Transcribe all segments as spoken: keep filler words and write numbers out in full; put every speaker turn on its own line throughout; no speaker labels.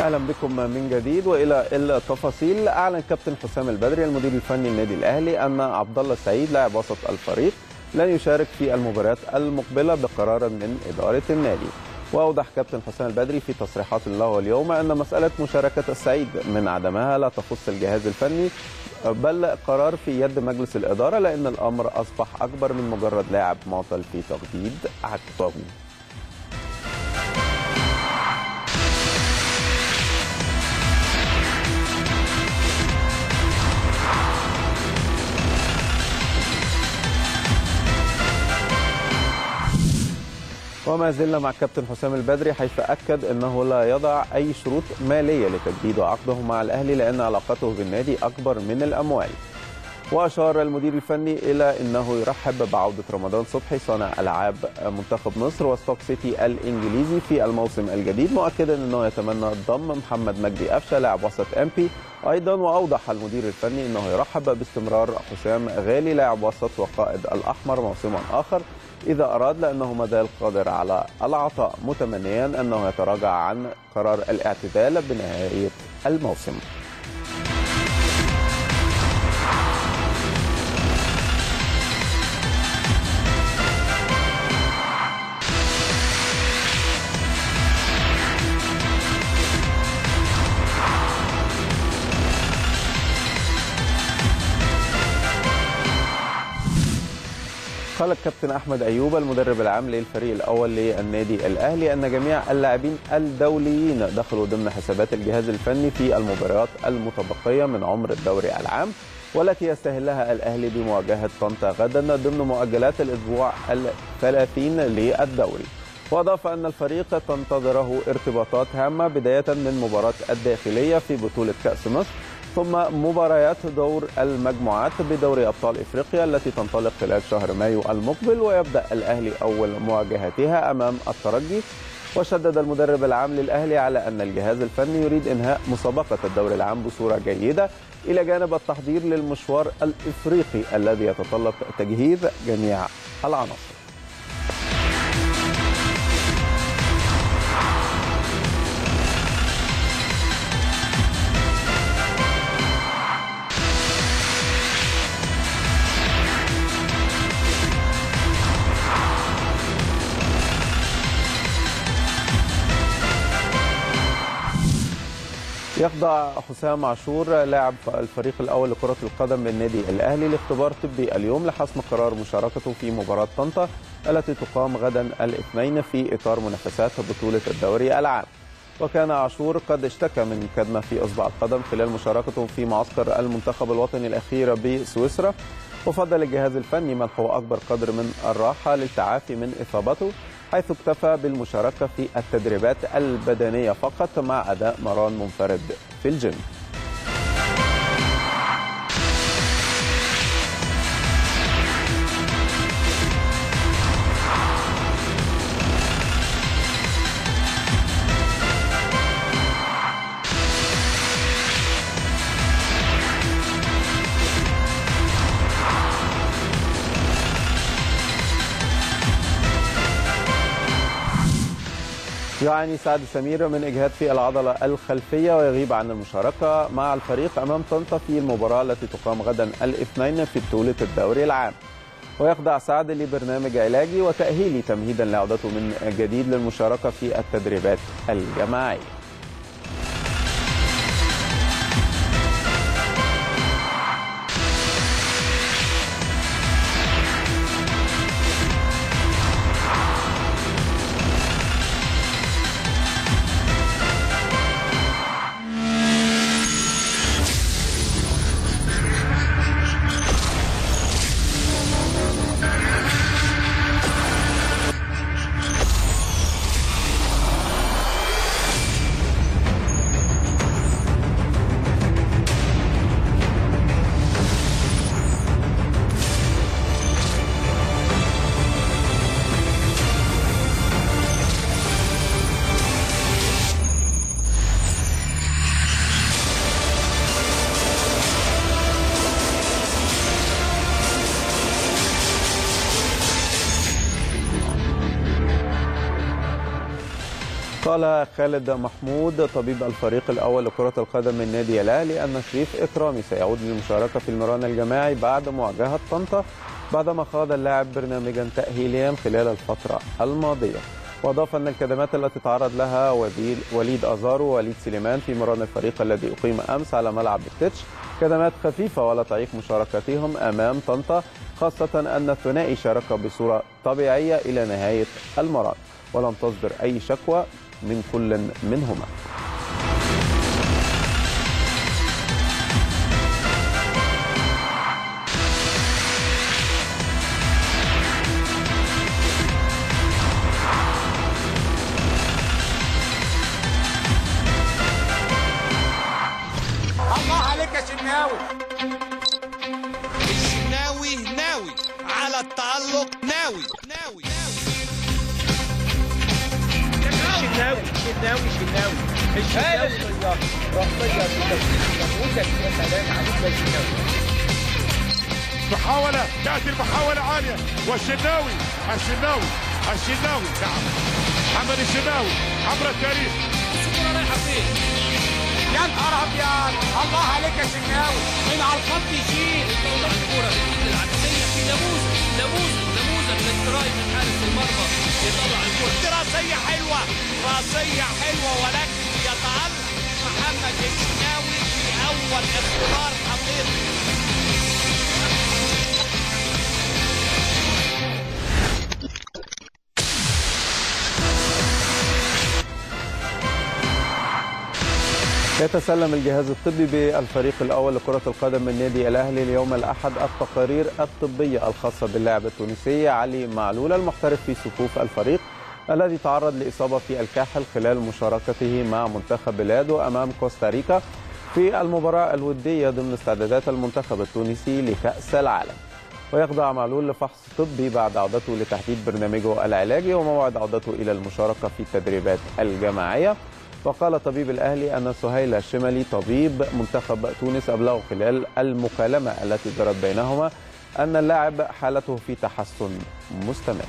اهلا بكم من جديد والى التفاصيل. اعلن كابتن حسام البدري المدير الفني للنادي الاهلي ان عبد الله السعيد لاعب وسط الفريق لن يشارك في المباريات المقبله بقرار من اداره النادي. واوضح كابتن حسام البدري في تصريحات له اليوم ان مساله مشاركه السعيد من عدمها لا تخص الجهاز الفني بل قرار في يد مجلس الاداره، لان الامر اصبح اكبر من مجرد لاعب معطل في تجديد عقده. وما زلنا مع كابتن حسام البدري، حيث أكد أنه لا يضع أي شروط مالية لتجديد عقده مع الأهلي لأن علاقته بالنادي أكبر من الأموال. وأشار المدير الفني إلى أنه يرحب بعودة رمضان صبحي صانع ألعاب منتخب مصر وستوك سيتي الإنجليزي في الموسم الجديد، مؤكدا أنه يتمنى ضم محمد مجدي قفشه لاعب وسط أمبي أيضا. وأوضح المدير الفني أنه يرحب باستمرار حسام غالي لاعب وسط وقائد الأحمر موسما آخر إذا أراد، لأنه ما زال قادر على العطاء، متمنيا أنه يتراجع عن قرار الاعتزال بنهاية الموسم. قال الكابتن أحمد أيوب المدرب العام للفريق الأول للنادي الأهلي أن جميع اللاعبين الدوليين دخلوا ضمن حسابات الجهاز الفني في المباريات المتبقية من عمر الدوري العام، والتي يستهلها الأهلي بمواجهة طنطا غدا ضمن مؤجلات الأسبوع الثلاثين للدوري. وأضاف أن الفريق تنتظره ارتباطات هامة بداية من مباراة الداخلية في بطولة كأس مصر، ثم مباريات دور المجموعات بدوري أبطال إفريقيا التي تنطلق خلال شهر مايو المقبل، ويبدأ الأهلي أول مواجهتها أمام الترجي. وشدد المدرب العام للأهلي على أن الجهاز الفني يريد إنهاء مسابقة الدوري العام بصورة جيدة إلى جانب التحضير للمشوار الإفريقي الذي يتطلب تجهيز جميع العناصر. يخضع حسام عاشور لاعب الفريق الأول لكرة القدم بالنادي الأهلي لاختبار طبي اليوم لحسم قرار مشاركته في مباراة طنطا التي تقام غدا الاثنين في إطار منافسات بطولة الدوري العام. وكان عاشور قد اشتكى من كدمة في إصبع القدم خلال مشاركته في معسكر المنتخب الوطني الأخير بسويسرا، وفضل الجهاز الفني منحه أكبر قدر من الراحة للتعافي من إصابته، حيث اكتفى بالمشاركة في التدريبات البدنية فقط مع أداء مران منفرد في الجيم. يعاني سعد سمير من إجهاد في العضلة الخلفية ويغيب عن المشاركة مع الفريق أمام طنطا في المباراة التي تقام غدا الاثنين في بطولة الدوري العام. ويخضع سعد لبرنامج علاجي وتأهيلي تمهيدا لعودته من جديد للمشاركة في التدريبات الجماعية. قال خالد محمود طبيب الفريق الأول لكرة القدم من نادي الأهلي أن شريف إكرامي سيعود للمشاركة في المران الجماعي بعد مواجهة طنطا بعدما خاض اللاعب برنامجا تأهيليا خلال الفترة الماضية. وأضاف أن الكدمات التي تعرض لها وليد أزارو ووليد سليمان في مران الفريق الذي أقيم أمس على ملعب التتش كدمات خفيفة ولا تعيق مشاركتهم أمام طنطا، خاصة أن الثنائي شارك بصورة طبيعية إلى نهاية المران ولم تصدر أي شكوى من كل منهما.
الله عليك يا شناوي. الشناوي ناوي على التألق، ناوي ناوي
الشناوي الشناوي الشناوي الشناوي
محاولة تأتي المحاولة عالية والشناوي الشناوي الشناوي نعم محمد الشناوي عبر التاريخ.
الكرة رايحة فين؟ يا نهار أبيض، الله عليك يا شناوي، من على الخط يشيل.
توضع الكرة بالإيد العكسية في نموذج نموذج نموذج للتراي من حارس المرمى يطلع الكرة.
راسية حلوة راسية حلوة ولكن يتألق محمد الشناوي في أول اختبار حقيقي.
يتسلم الجهاز الطبي بالفريق الأول لكرة القدم من نادي الأهلي اليوم الأحد التقارير الطبية الخاصة باللاعب التونسي علي معلول المحترف في صفوف الفريق الذي تعرض لإصابة في الكاحل خلال مشاركته مع منتخب بلاده أمام كوستاريكا في المباراة الودية ضمن استعدادات المنتخب التونسي لكأس العالم. ويخضع معلول لفحص طبي بعد عودته لتحديد برنامجه العلاجي وموعد عودته إلى المشاركة في التدريبات الجماعية. وقال طبيب الأهلي أن سهيل الشمالي طبيب منتخب تونس أبلغ خلال المكالمة التي جرت بينهما أن اللاعب حالته في تحسن مستمر.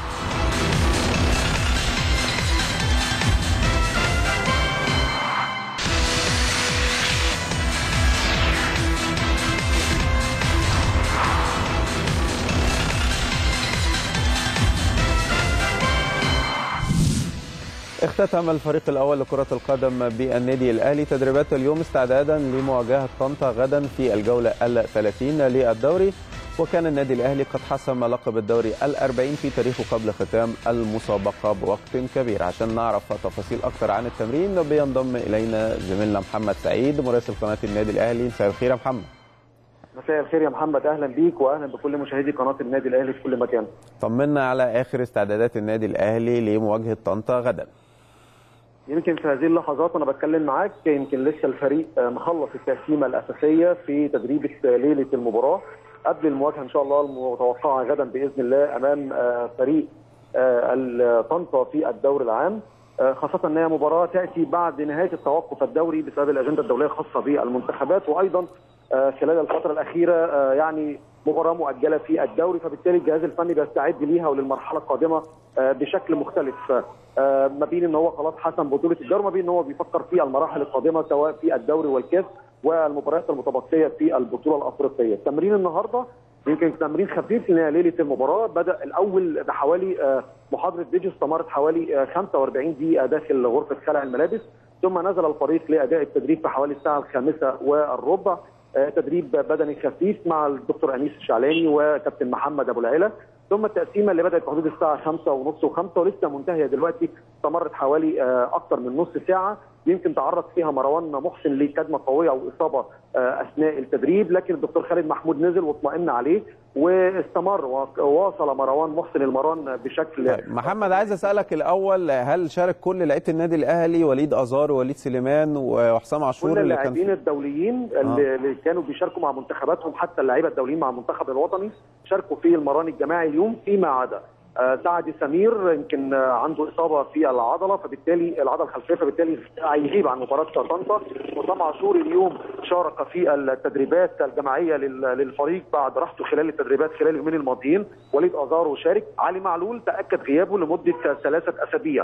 اختتم الفريق الأول لكرة القدم بالنادي الأهلي تدريبات اليوم استعدادا لمواجهة طنطا غدا في الجولة الثلاثين للدوري. وكان النادي الأهلي قد حسم لقب الدوري الأربعين في تاريخه قبل ختام المسابقة بوقت كبير. عشان نعرف تفاصيل أكثر عن التمرين بينضم إلينا زميلنا محمد سعيد مراسل قناة النادي الأهلي. مساء الخير يا محمد.
مساء الخير يا محمد، اهلا بيك واهلا بكل مشاهدي قناه النادي الاهلي في كل مكان.
طمنا على اخر استعدادات النادي الاهلي لمواجهه طنطا غدا.
يمكن في هذه اللحظات وانا بتكلم معاك يمكن لسه الفريق مخلص التقسيمه الاساسيه في تدريب ليله المباراه قبل المواجهه ان شاء الله المتوقعه غدا باذن الله امام فريق طنطا في الدوري العام، خاصه ان هي مباراه تاتي بعد نهايه التوقف الدوري بسبب الاجنده الدوليه الخاصه بالمنتخبات، وايضا خلال الفتره الاخيره يعني مباراه مؤجله في الدوري، فبالتالي الجهاز الفني بيستعد ليها وللمرحله القادمه بشكل مختلف، ما بين ان هو خلاص حسم بطوله الدوري وما بين ان هو بيفكر في المراحل القادمه سواء في الدوري والكاس والمباريات المتبقيه في البطوله الافريقيه. تمرين النهارده يمكن تمرين خفيف ليله المباراه، بدا الاول بحوالي محاضره فيديو استمرت حوالي خمسة وأربعين دقيقه داخل غرفه خلع الملابس، ثم نزل الفريق لاداء التدريب في حوالي الساعه الخامسه والربع، تدريب بدني خفيف مع الدكتور انيس الشعلاني وكابتن محمد ابو العلا، ثم التقسيمه اللي بدات في حدود الساعه خمسة ونص وخمسة ولسه منتهيه دلوقتي استمرت حوالي اكثر من نص ساعه، يمكن تعرض فيها مروان محسن لكدمه قويه او اصابه اثناء التدريب، لكن الدكتور خالد محمود نزل واطمئن عليه واستمر وواصل مروان محسن المران بشكل.
طيب محمد، عايز اسالك الاول، هل شارك كل لعيبه النادي الاهلي وليد ازار ووليد سليمان وحسام عاشور
كل اللاعبين كان... الدوليين آه. اللي كانوا بيشاركوا مع منتخباتهم، حتى اللعيبه الدوليين مع المنتخب الوطني شاركوا في المران الجماعي اليوم، فيما عدا سعد سمير يمكن عنده اصابه في العضله، فبالتالي العضله الخلفيه، فبالتالي هيغيب عن مباراه طنطا. حسام عاشور اليوم شارك في التدريبات الجماعيه للفريق بعد راحته خلال التدريبات خلال اليومين الماضيين. وليد ازارو شارك. علي معلول تاكد غيابه لمده ثلاثه اسابيع.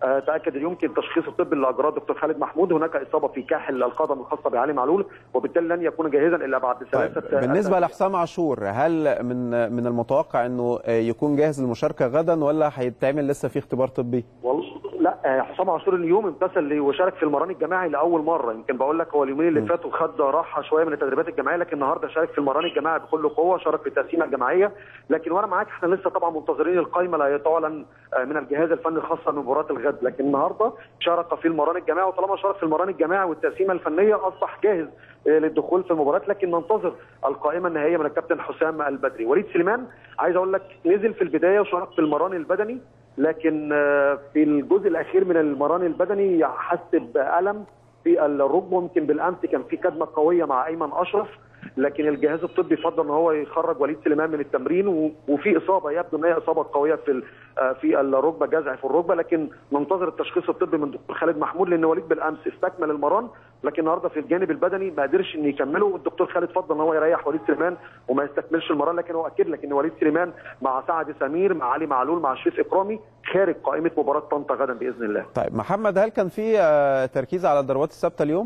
تاكد يمكن التشخيص الطبي اللي اجراه الدكتور خالد محمود. هناك اصابه في كاحل القدم الخاصه بعلي معلول، وبالتالي لن يكون جاهزا الا بعد ثلاثه.
طيب بالنسبه لحسام عاشور، هل من من المتوقع انه يكون جاهز للمشاركه غدا ولا هيتعمل لسه في اختبار طبي؟
والله لا، حسام عاشور اليوم امتثل وشارك في المران الجماعي لاول مره. يمكن بقول لك هو اليومين اللي فاتوا خد راحه شويه من التدريبات الجماعيه، لكن النهارده شارك في المران الجماعي بكل قوه، شارك في التقسيمه الجماعيه. لكن وانا معاك احنا لسه طبعا منتظرين القائمه اللي هتعلن من الجهاز الفني الخاصه بمباراه الغد، لكن النهارده شارك في المران الجماعي، وطالما شارك في المران الجماعي والتقسيمه الفنيه اصبح جاهز للدخول في المباراه. لكن ننتظر القائمه النهائيه من الكابتن حسام البدري. وليد سليمان عايز اقول لك نزل في البدايه وشارك في المران البدني، لكن في الجزء الاخير من المران البدني حس بألم في الركبه. يمكن بالامس كان في كدمه قويه مع ايمن اشرف، لكن الجهاز الطبي فضل ان هو يخرج وليد سليمان من التمرين، وفي اصابه يبدو ان هي اصابه قويه في في الركبه، جزع في الركبه. لكن ننتظر التشخيص الطبي من الدكتور خالد محمود، لان وليد بالامس استكمل المران، لكن النهارده في الجانب البدني ما قدرش ان يكمله، والدكتور خالد فضل ان هو يريح وليد سليمان وما يستكملش المران. لكن هو اكد لك ان وليد سليمان مع سعد سمير مع علي معلول مع شريف اكرامي خارج قائمه مباراه طنطا غدا باذن الله.
طيب محمد، هل كان في تركيز على الضربات الثابته اليوم؟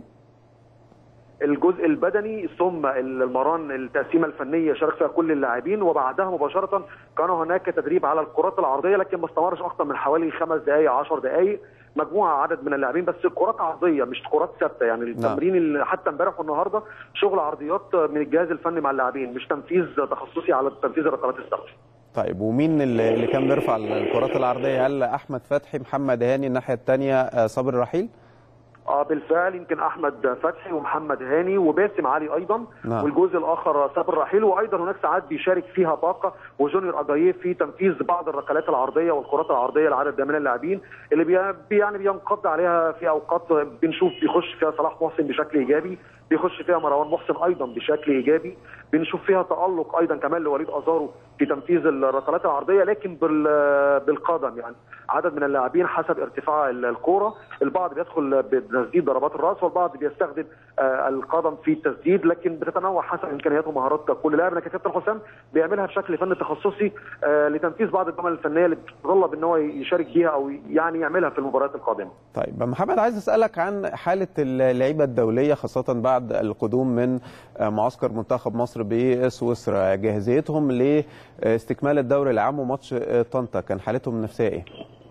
الجزء البدني ثم المران التقسيمه الفنيه شارك فيها كل اللاعبين، وبعدها مباشره كان هناك تدريب على الكرات العرضيه، لكن ما استمرش اكثر من حوالي خمس دقائق عشر دقائق. مجموعه عدد من اللاعبين، بس الكرات عرضيه مش كرات ثابته، يعني التمرين اللي حتى امبارح والنهارده شغل عرضيات من الجهاز الفني مع اللاعبين، مش تنفيذ تخصصي على تنفيذ الركلات الثابته.
طيب ومين اللي كان بيرفع الكرات العرضيه؟ هل احمد فتحي، محمد هاني، الناحيه الثانيه صابر رحيل؟
اه بالفعل، يمكن احمد فتحي ومحمد هاني وباسم علي ايضا. نعم. والجزء الاخر صابر رحيل، وايضا هناك ساعات بيشارك فيها باقه وجونيور اجاييه في تنفيذ بعض الركلات العرضيه والكرات العرضيه لعدد من اللاعبين اللي بي يعني بينقض عليها في اوقات. بنشوف بيخش فيها صلاح محسن بشكل ايجابي، بيخش فيها مروان محسن ايضا بشكل ايجابي، بنشوف فيها تالق ايضا كمان لوليد ازارو في تنفيذ الركلات العرضيه، لكن بالقدم يعني عدد من اللاعبين حسب ارتفاع الكوره. البعض بيدخل بتسديد ضربات الراس، والبعض بيستخدم القدم في التسديد، لكن بتتنوع حسب امكانيات ومهارات كل لاعب. لكن كابتن حسام بيعملها بشكل فني تخصصي لتنفيذ بعض الجمل الفنيه اللي بتتطلب ان هو يشارك بيها او يعني يعملها في المباريات القادمه.
طيب محمد، عايز اسالك عن حاله اللعيبه الدوليه خاصه بعد القدوم من معسكر منتخب مصر بسويسرا، جاهزيتهم لاستكمال الدوري العام وماتش طنطا، كان حالتهم النفسيه ايه؟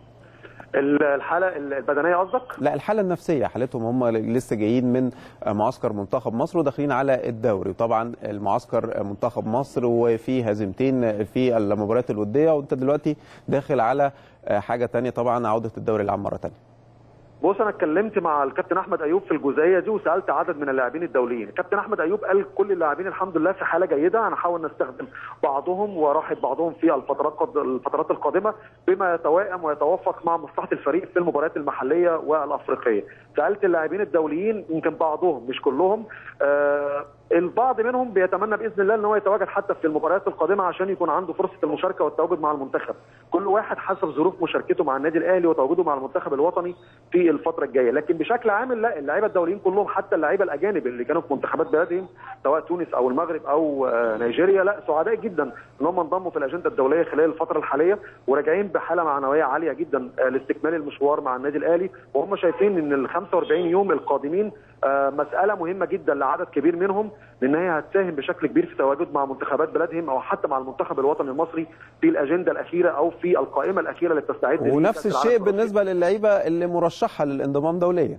الحاله البدنيه قصدك؟
لا، الحاله النفسيه، حالتهم هم لسه جايين من معسكر منتخب مصر وداخلين على الدوري، وطبعا المعسكر منتخب مصر وفي هزيمتين في المباريات الوديه، وانت دلوقتي داخل على حاجه ثانيه طبعا، عوده الدوري العام مره ثانيه.
بص، انا اتكلمت مع الكابتن احمد ايوب في الجزئيه دي وسالت عدد من اللاعبين الدوليين. الكابتن احمد ايوب قال كل اللاعبين الحمد لله في حاله جيده، هنحاول نستخدم بعضهم وراحه بعضهم في الفترات الفترات القادمه بما يتوائم ويتوافق مع مصلحه الفريق في المباريات المحليه والافريقيه. سالت اللاعبين الدوليين، يمكن بعضهم مش كلهم، آه البعض منهم بيتمنى باذن الله ان هو يتواجد حتى في المباريات القادمه عشان يكون عنده فرصه المشاركه والتواجد مع المنتخب. كل واحد حسب ظروف مشاركته مع النادي الاهلي وتواجده مع المنتخب الوطني في الفتره الجايه، لكن بشكل عام لا، اللعيبه الدوليين كلهم حتى اللعيبه الاجانب اللي كانوا في منتخبات بلادهم سواء تونس او المغرب او نيجيريا، لا سعداء جدا ان هم انضموا في الاجنده الدوليه خلال الفتره الحاليه، وراجعين بحاله معنويه عاليه جدا لاستكمال المشوار مع النادي الاهلي، وهم شايفين ان ال خمسة وأربعين يوم القادمين مساله مهمه جدا لعدد كبير منهم، لان هي هتساهم بشكل كبير في تواجد مع منتخبات بلادهم او حتى مع المنتخب الوطني المصري في الاجنده الاخيره او في القائمه الاخيره اللي بتستعد.
ونفس الشيء بالنسبه للعيبه اللي مرشحه للانضمام دوليا.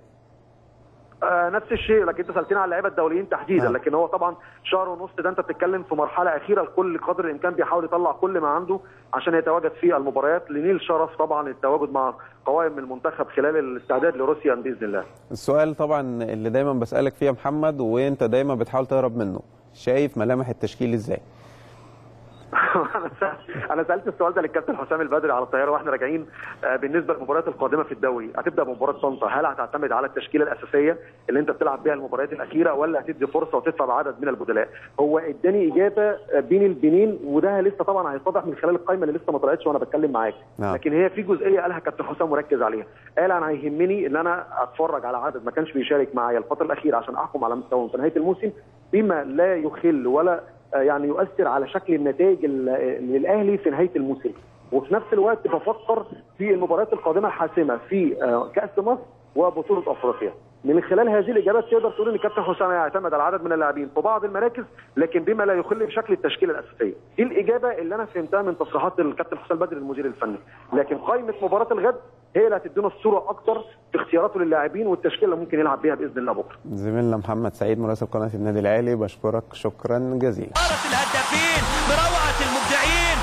آه نفس الشيء، لكن انت سالتني على اللعيبه الدوليين تحديدا. آه. لكن هو طبعا شهر ونص ده انت بتتكلم في مرحله اخيره، الكل قدر الامكان بيحاول يطلع كل ما عنده عشان يتواجد في المباريات، لنيل شرف طبعا التواجد مع قوائم المنتخب خلال الاستعداد لروسيا باذن الله. السؤال
طبعا اللي دايما بسالك فيه يا محمد وانت دايما بتحاول تهرب منه، شايف ملامح التشكيل ازاي؟
انا سالت السؤال ده للكابتن حسام البدري على الطياره واحنا راجعين. بالنسبه للمباريات القادمه في الدوري، هتبدا بمباراه طنطا، هل هتعتمد على التشكيله الاساسيه اللي انت بتلعب بيها المباريات الاخيره ولا هتدي فرصه وتدفع بعدد من البدلاء؟ هو اداني اجابه بين البنين، وده لسه طبعا هيتضح من خلال القائمه اللي لسه ما طلعتش وانا بتكلم معاك. نعم. لكن هي في جزئيه قالها كابتن حسام مركز عليها، قال انا هيهمني ان انا اتفرج على عدد ما كانش بيشارك معايا الفتره الاخيره عشان احكم على مستواهم في نهايه الموسم بما لا يخل ولا يعني يؤثر على شكل النتائج للاهلي في نهايه الموسم. وفي نفس الوقت بفكر في المباريات القادمه الحاسمه في كاس مصر وبطوله افريقيا. من خلال هذه الاجابات تقدر تقول ان الكابتن حسام يعتمد على عدد من اللاعبين في بعض المراكز لكن بما لا يخل بشكل التشكيله الاساسيه. دي الاجابه اللي انا فهمتها من تصريحات الكابتن حسام بدري المدير الفني، لكن قائمه مباراه الغد هي اللي هتدينا الصوره اكتر في اختياراته للاعبين والتشكيله اللي ممكن يلعب بيها باذن الله بكره.
زميلنا محمد سعيد مراسل قناه النادي الاهلي بشكرك شكرا جزيلا.
الهدافين بروعه المبدعين.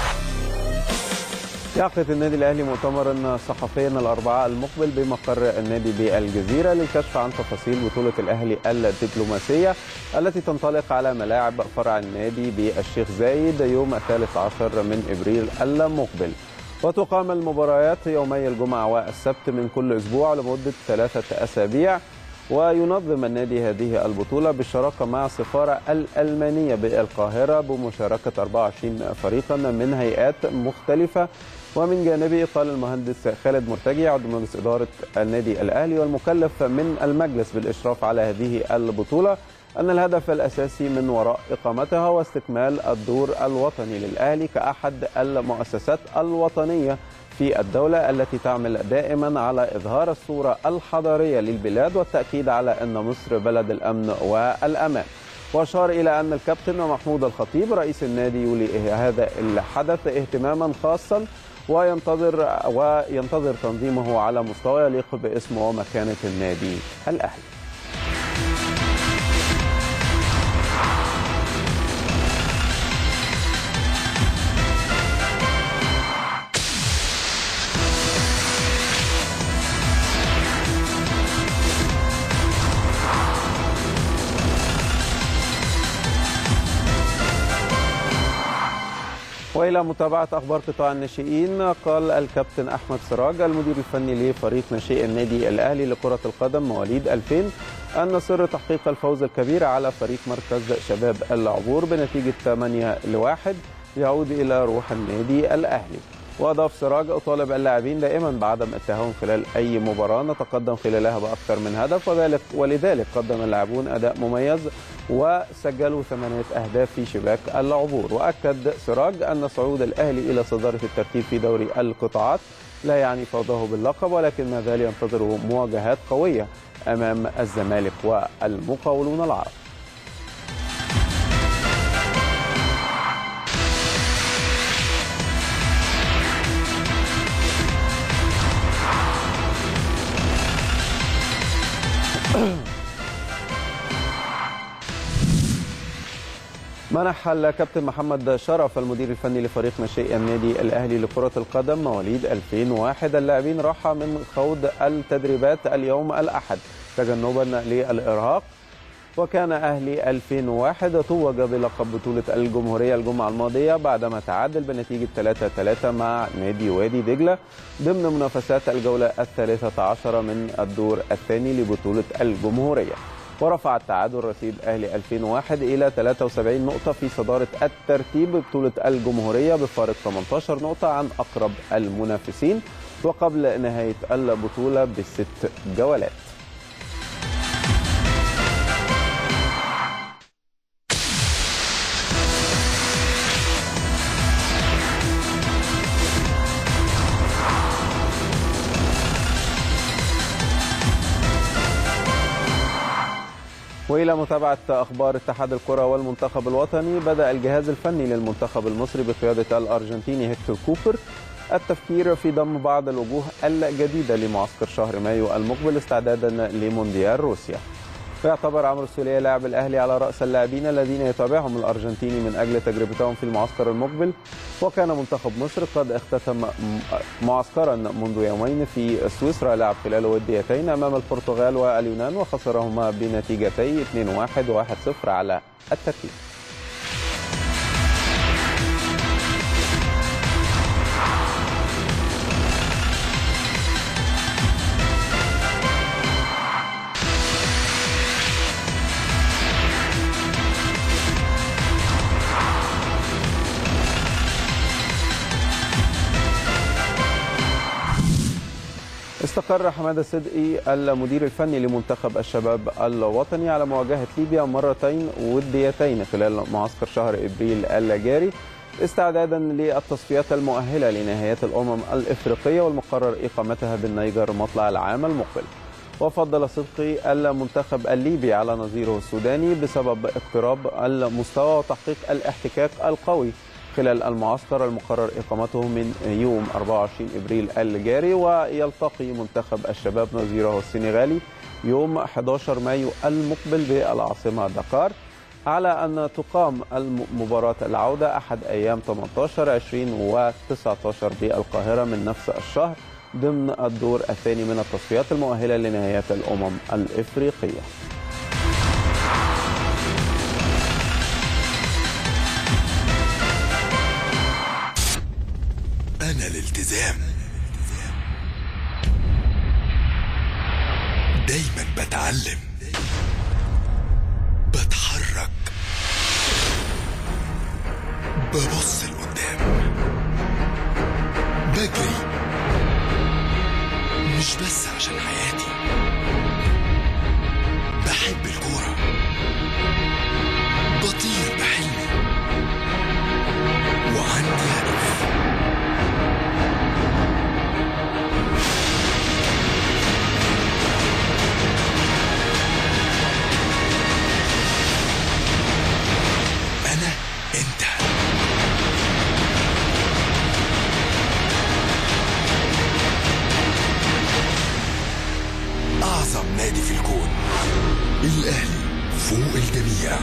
يعقد النادي الاهلي مؤتمرا صحفيا الاربعاء المقبل بمقر النادي بالجزيره للكشف عن تفاصيل بطوله الاهلي الدبلوماسيه التي تنطلق على ملاعب فرع النادي بالشيخ زايد يوم الثالث عشر من ابريل المقبل. وتقام المباريات يومي الجمعه والسبت من كل اسبوع لمده ثلاثه اسابيع. وينظم النادي هذه البطوله بالشراكه مع السفاره الالمانيه بالقاهره بمشاركه أربعة وعشرين فريقا من هيئات مختلفه. ومن جانبه قال المهندس خالد مرتجي عضو مجلس اداره النادي الاهلي والمكلف من المجلس بالاشراف على هذه البطوله ان الهدف الاساسي من وراء اقامتها هو استكمال الدور الوطني للاهلي كاحد المؤسسات الوطنيه في الدولة التي تعمل دائما على إظهار الصورة الحضارية للبلاد والتأكيد على أن مصر بلد الأمن والأمان. وأشار إلى أن الكابتن محمود الخطيب رئيس النادي يولي هذا الحدث اهتماما خاصا وينتظر وينتظر تنظيمه على مستوى يليق باسم ومكانة النادي الأهلي. وإلى متابعة أخبار قطاع الناشئين، قال الكابتن أحمد سراج المدير الفني لفريق ناشئي النادي الأهلي لكرة القدم مواليد ألفين أن سر تحقيق الفوز الكبير على فريق مركز شباب العبور بنتيجة ثمانية لواحد يعود إلى روح النادي الأهلي. وأضاف سراج أطالب اللاعبين دائما بعدم التهاون خلال أي مباراة نتقدم خلالها بأكثر من هدف، وذلك ولذلك قدم اللاعبون أداء مميز وسجلوا ثمانية أهداف في شباك العبور. وأكد سراج أن صعود الأهلي إلى صدارة الترتيب في دوري القطاعات لا يعني فوزه باللقب، ولكن ما زال ينتظره مواجهات قوية أمام الزمالك والمقاولون العرب. منح الكابتن محمد شرف المدير الفني لفريق ناشئي النادي الأهلي لكرة القدم مواليد ألفين وواحد اللاعبين راحة من خوض التدريبات اليوم الأحد تجنبا للإرهاق. وكان أهلي ألفين وواحد توج بلقب بطولة الجمهورية الجمعة الماضية بعدما تعادل بنتيجة ثلاثة ثلاثة مع نادي وادي دجلة ضمن منافسات الجولة الثالثة عشر من الدور الثاني لبطولة الجمهورية. ورفع التعادل رصيد أهلي ألفين وواحد إلى ثلاثة وسبعين نقطة في صدارة الترتيب ببطولة الجمهورية بفارق ثمانية عشر نقطة عن أقرب المنافسين وقبل نهاية البطولة بست جولات. وإلى متابعة أخبار اتحاد الكرة والمنتخب الوطني، بدأ الجهاز الفني للمنتخب المصري بقيادة الأرجنتيني هيكتور كوبر التفكير في ضم بعض الوجوه الجديدة لمعسكر شهر مايو المقبل استعدادا لمونديال روسيا. ويعتبر عمرو السولية لاعب الأهلي على رأس اللاعبين الذين يتابعهم الأرجنتيني من أجل تجربتهم في المعسكر المقبل. وكان منتخب مصر قد اختتم معسكرا منذ يومين في سويسرا لعب خلاله وديتين أمام البرتغال واليونان وخسرهما بنتيجتي اثنين واحد وواحد صفر على الترتيب. استقر حمادة صدقي المدير الفني لمنتخب الشباب الوطني على مواجهة ليبيا مرتين وديتين خلال معسكر شهر ابريل الجاري استعدادا للتصفيات المؤهلة لنهائيات الأمم الإفريقية والمقرر إقامتها بالنيجر مطلع العام المقبل. وفضل صدقي المنتخب الليبي على نظيره السوداني بسبب اقتراب المستوى وتحقيق الاحتكاك القوي خلال المعسكر المقرر إقامته من يوم أربعة وعشرين إبريل الجاري، ويلتقي منتخب الشباب نظيره السنغالي يوم أحد عشر مايو المقبل بالعاصمة دكار، على أن تقام مباراة العودة أحد أيام ثمانية عشر عشرين وتسعة عشر بالقاهرة من نفس الشهر ضمن الدور الثاني من التصفيات المؤهلة لنهائيات الأمم الإفريقية.
أنا الالتزام دايما بتعلم، بتحرك، ببص لقدام، بجري مش بس عشان حياتي، بحب الكورة، بطير بحلمي، وعندي هدف. أنا أنت. أعظم نادي في الكون، الأهلي فوق الجميع.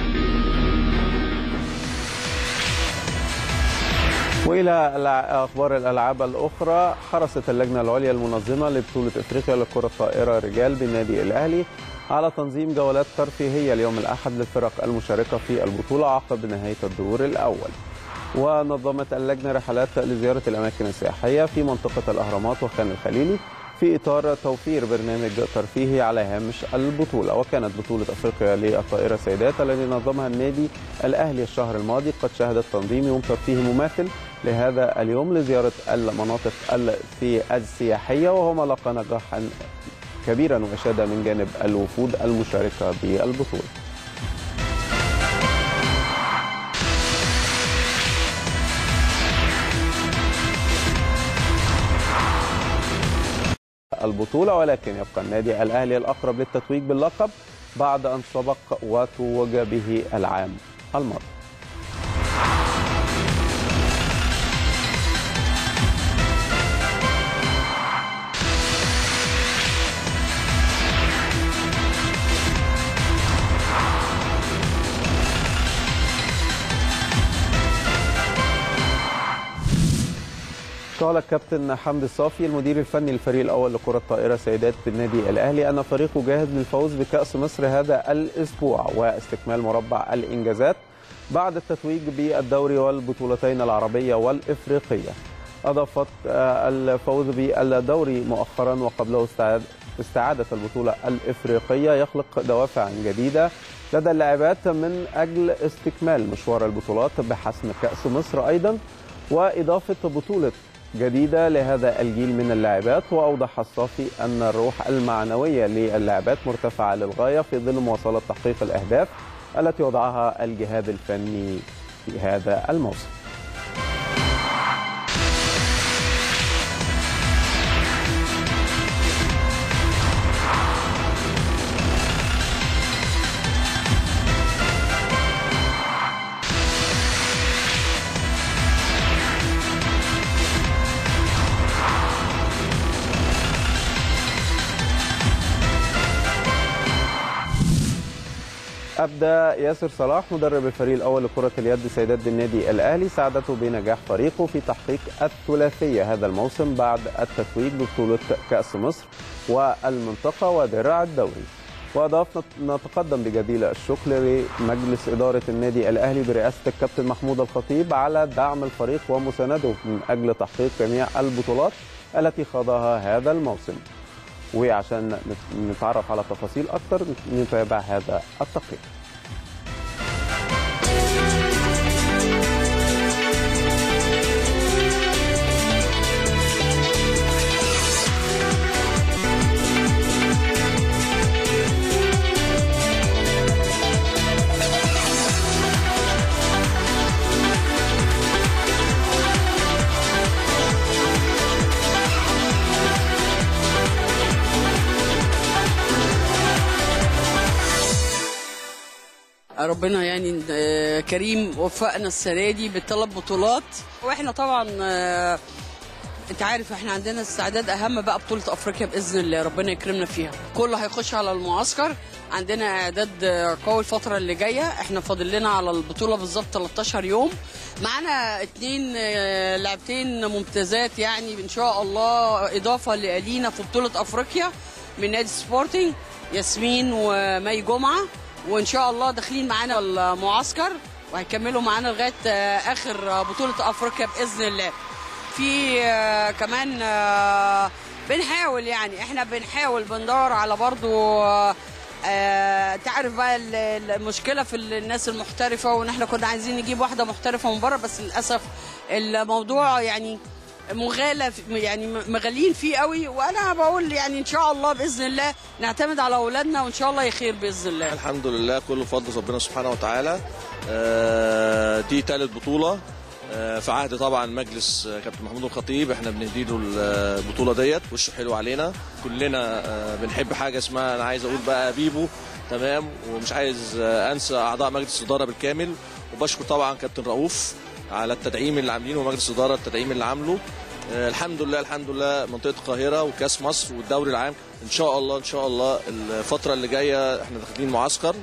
وإلى أخبار الألعاب الأخرى، حرصت اللجنة العليا المنظمة لبطولة إفريقيا لكرة الطائرة رجال بالنادي الأهلي على تنظيم جولات ترفيهية اليوم الأحد للفرق المشاركة في البطولة عقب نهاية الدور الأول. ونظمت اللجنة رحلات لزيارة الأماكن السياحية في منطقة الأهرامات وخان الخليلي في إطار توفير برنامج ترفيهي على هامش البطولة. وكانت بطولة أفريقيا للطائرة سيدات التي نظمها النادي الأهلي الشهر الماضي قد شهدت تنظيم يوم ترفيهي مماثل لهذا اليوم لزيارة المناطق السياحية، وهو ما لقى نجاحا كبيرا وإشادة من جانب الوفود المشاركة بالبطولة. البطولة، ولكن يبقى النادي الأهلي الأقرب للتتويج باللقب بعد أن سبق وتوج به العام الماضي. قال الكابتن حمدي الصافي المدير الفني للفريق الأول لكرة الطائرة سيدات بالنادي الأهلي أن فريقه جاهز للفوز بكأس مصر هذا الأسبوع واستكمال مربع الإنجازات بعد التتويج بالدوري والبطولتين العربية والإفريقية. أضافت الفوز بالدوري مؤخرا وقبله استعادة البطولة الإفريقية يخلق دوافع جديدة لدى اللاعبات من أجل استكمال مشوار البطولات بحسم كأس مصر أيضا، وإضافة بطولة جديدة لهذا الجيل من اللاعبات. وأوضح الصافي أن الروح المعنوية للاعبات مرتفعة للغاية في ظل مواصلة تحقيق الأهداف التي وضعها الجهاز الفني في هذا الموسم. أبدى ياسر صلاح مدرب الفريق الأول لكرة اليد سيدات بالنادي الأهلي سعادته بنجاح فريقه في تحقيق الثلاثية هذا الموسم بعد التتويج ببطولة كأس مصر والمنطقة ودرع الدوري. وأضاف نتقدم بجزيل الشكر لمجلس إدارة النادي الأهلي برئاسة الكابتن محمود الخطيب على دعم الفريق ومسانده من أجل تحقيق جميع البطولات التي خاضها هذا الموسم. وعشان نتعرف على تفاصيل أكثر نتابع هذا التقرير.
ربنا يعني كريم وفقنا السنه دي بالثلاث بطولات، واحنا طبعا انت عارف احنا عندنا استعداد اهم بقى بطوله افريقيا باذن الله، ربنا يكرمنا فيها. كله هيخش على المعسكر، عندنا اعداد قوي الفتره اللي جايه، احنا فاضل لنا على البطوله بالظبط تلتاشر يوم. معانا اتنين لاعبتين ممتازات يعني ان شاء الله اضافه لينا في بطوله افريقيا من نادي سبورتنج، ياسمين ومي جمعه، وان شاء الله داخلين معانا المعسكر وهيكملوا معانا لغايه اخر بطوله افريقيا باذن الله. في كمان بنحاول يعني احنا بنحاول بندور على برضو تعرف بقى المشكله في الناس المحترفه، وان احنا كنا عايزين نجيب واحده محترفه من بره، بس للاسف الموضوع يعني مغالى يعني مغالين فيه قوي. وانا بقول يعني ان شاء الله باذن الله نعتمد على اولادنا وان شاء الله يخير باذن الله.
الحمد لله كله فضل ربنا سبحانه وتعالى. دي ثالث بطوله في عهد طبعا مجلس كابتن محمود الخطيب، احنا بندي له البطوله ديت، وشه حلو علينا كلنا. بنحب حاجه اسمها، انا عايز اقول بقى بيبو تمام، ومش عايز انسى اعضاء مجلس الاداره بالكامل، وبشكر طبعا كابتن رؤوف على التدعيم اللي عاملينه، ومجلس الاداره التدعيم اللي عامله. الحمد لله الحمد لله منطقه القاهره وكاس مصر والدوري العام ان شاء الله ان شاء الله الفتره اللي جايه احنا داخلين معسكر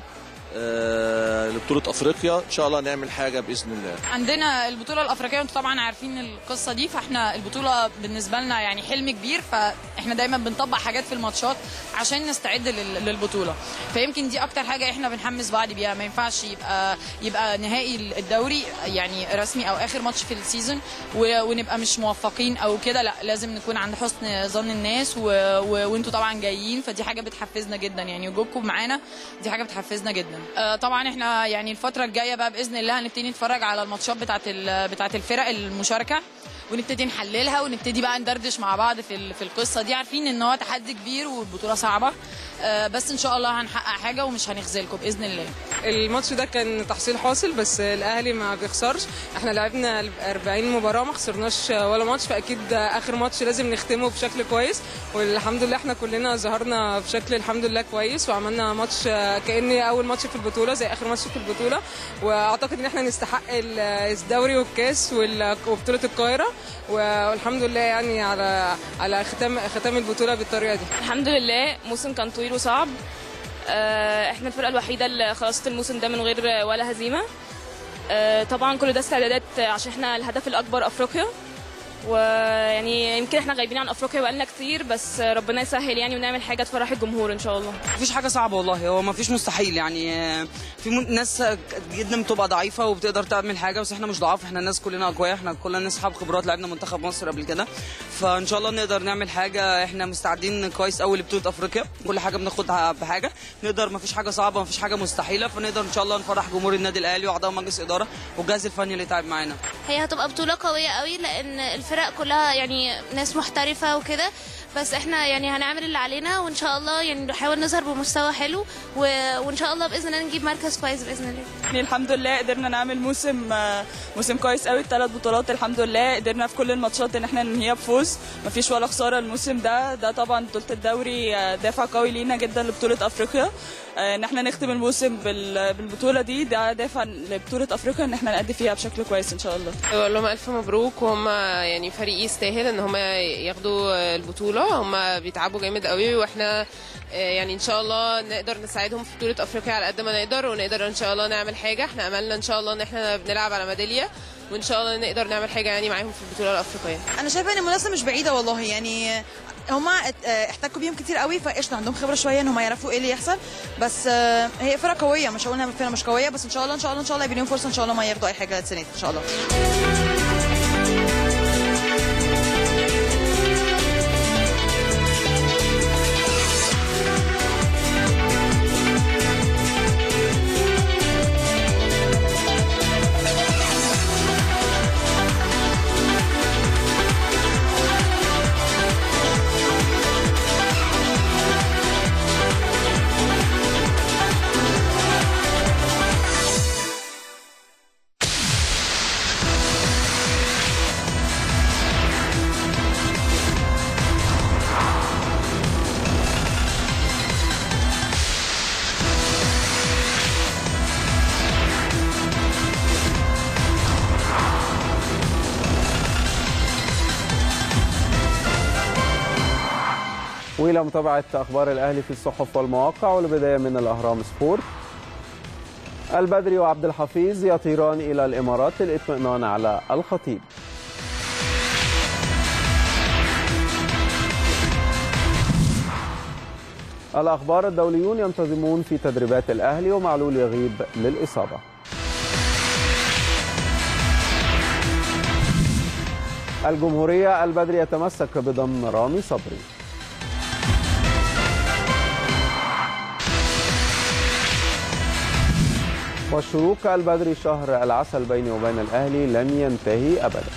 آه لبطوله افريقيا، ان شاء الله نعمل حاجه باذن الله.
عندنا البطوله الافريقيه وانتم طبعا عارفين القصه دي، فاحنا البطوله بالنسبه لنا يعني حلم كبير، فاحنا دايما بنطبق حاجات في الماتشات عشان نستعد للبطوله. فيمكن دي اكتر حاجه احنا بنحمس بعض بيها، ما ينفعش يبقى يبقى نهائي الدوري يعني رسمي او اخر ماتش في السيزون ونبقى مش موفقين او كده، لا لازم نكون عند حسن ظن الناس، وانتم طبعا جايين، فدي حاجه بتحفزنا جدا يعني، وجودكم معانا دي حاجه بتحفزنا جدا. طبعا احنا يعني الفتره الجايه بقى باذن الله هنبتدي نتفرج على الماتشات بتاعه بتاعه الفرق المشاركه، ونبتدي نحللها، ونبتدي بقى ندردش مع بعض في في القصه دي، عارفين ان هو تحدي كبير والبطوله صعبه، بس ان شاء الله هنحقق حاجه ومش هنخذلكم باذن الله.
الماتش ده كان تحصيل حاصل، بس الاهلي ما بيخسرش، احنا لعبنا أربعين مباراه ما خسرناش ولا ماتش، فاكيد اخر ماتش لازم نختمه بشكل كويس، والحمد لله احنا كلنا ظهرنا بشكل الحمد لله كويس، وعملنا ماتش كأن اول ماتش في البطوله زي اخر ماتش في البطوله، واعتقد ان احنا نستحق الدوري والكاس وبطوله القاهره، والحمد لله يعني على على ختام ختام البطوله بالطريقه دي.
الحمد لله موسم كان طويل وصعب، احنا الفرقه الوحيده اللي خلصت الموسم ده من غير ولا هزيمه. طبعا كل ده استعدادات عشان احنا الهدف الاكبر افريقيا، ويعني يمكن احنا غايبين عن افريقيا بقالنا كتير، بس ربنا يسهل يعني ونعمل حاجه تفرح الجمهور ان شاء الله.
مفيش حاجه صعبه والله، هو مفيش مستحيل يعني، في ناس جدا بتبقى ضعيفه وبتقدر تعمل حاجه، بس احنا مش ضعاف، احنا الناس كلنا اقوياء، احنا كلنا ناس اصحاب خبرات، لعبنا منتخب مصر قبل كده، فان شاء الله نقدر نعمل حاجه، احنا مستعدين كويس قوي لبطوله افريقيا، كل حاجه بناخدها بحاجه، نقدر مفيش حاجه صعبه مفيش حاجه مستحيله، فنقدر ان شاء الله نفرح جمهور النادي الاهلي واعضاء مجلس الاداره والجهاز الفني اللي تعب معانا.
هي هتبقى بطوله قويه قوي لان الفرق كلها يعني ناس محترفه وكده، بس احنا يعني هنعمل اللي علينا، وان شاء الله يعني نحاول نظهر بمستوى حلو، وان شاء الله باذن الله نجيب مركز كويس باذن الله.
يعني الحمد لله قدرنا نعمل موسم موسم كويس قوي، الثلاث بطولات الحمد لله قدرنا في كل الماتشات ان احنا ننهيها بفوز، مفيش ولا خساره الموسم ده. ده طبعا بطوله الدوري دافع قوي لينا جدا لبطوله افريقيا، ان احنا نختم الموسم بالبطوله دي، ده دافع لبطوله افريقيا ان احنا نأدي فيها بشكل كويس ان شاء الله.
بقول لهم الف مبروك، وهم يعني فريق يستاهل ان هم ياخدوا البطوله، هم بيتعبوا جامد قوي، واحنا يعني ان شاء الله نقدر نساعدهم في بطوله افريقيا على قد ما نقدر، ونقدر ان شاء الله نعمل حاجه. احنا املنا ان شاء الله ان احنا بنلعب على ميداليه، وان شاء الله نقدر نعمل حاجه يعني معاهم في البطوله الافريقيه.
انا شايفه ان المنافسه مش بعيده والله، يعني هما احتكوا بيهم كتير قوي، فقشطه عندهم خبره شويه ان هما يعرفوا ايه اللي يحصل، بس هي فرقه قويه، مش هقول انها فرقه مش قويه، بس ان شاء الله ان شاء الله ان شاء الله يبقى لهم فرصه ان شاء الله ما ياخدوا اي حاجه السنه دي ان شاء الله.
وإلى متابعة أخبار الأهلي في الصحف والمواقع، والبداية من الأهرام سبورت. البدري وعبد الحفيظ يطيران إلى الإمارات للإطمئنان على الخطيب. الأخبار الدوليون ينتظمون في تدريبات الأهلي ومعلول يغيب للإصابة. الجمهورية البدري يتمسك بضم رامي صبري. والشروق البدري شهر العسل بيني وبين الأهلي لن ينتهي أبدا.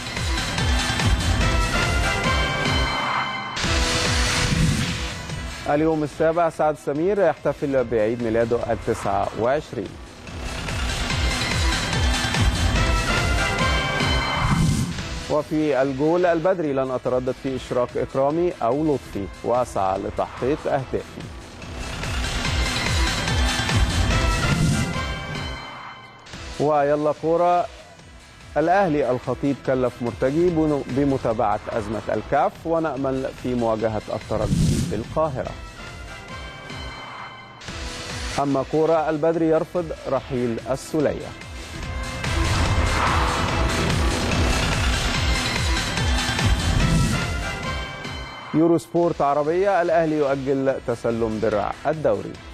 اليوم السابع سعد سمير يحتفل بعيد ميلاده التاسع والعشرين. وفي الجول البدري لن أتردد في إشراك إكرامي أو لطفي وأسعى لتحقيق أهدافي. ويلا كورة. الأهلي الخطيب كلف مرتجي بمتابعة أزمة الكاف ونأمل في مواجهة الترجي بالقاهرة. أما كورة البدري يرفض رحيل السولية. يورو سبورت عربية الأهلي يؤجل تسلم درع الدوري.